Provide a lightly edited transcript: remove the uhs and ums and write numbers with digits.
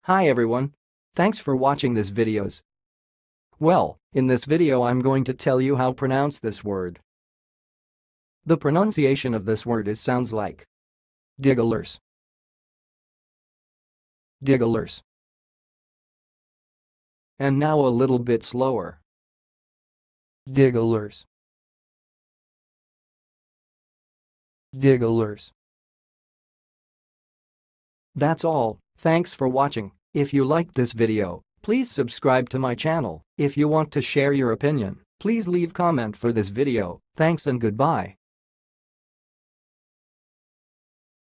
Hi everyone. Thanks for watching this videos. Well, in this video I'm going to tell you how pronounce this word. The pronunciation of this word sounds like Digglers. Digglers. And now a little bit slower. Digglers. Digglers. That's all. Thanks for watching. If you liked this video, please subscribe to my channel. If you want to share your opinion, please leave comment for this video. Thanks and goodbye.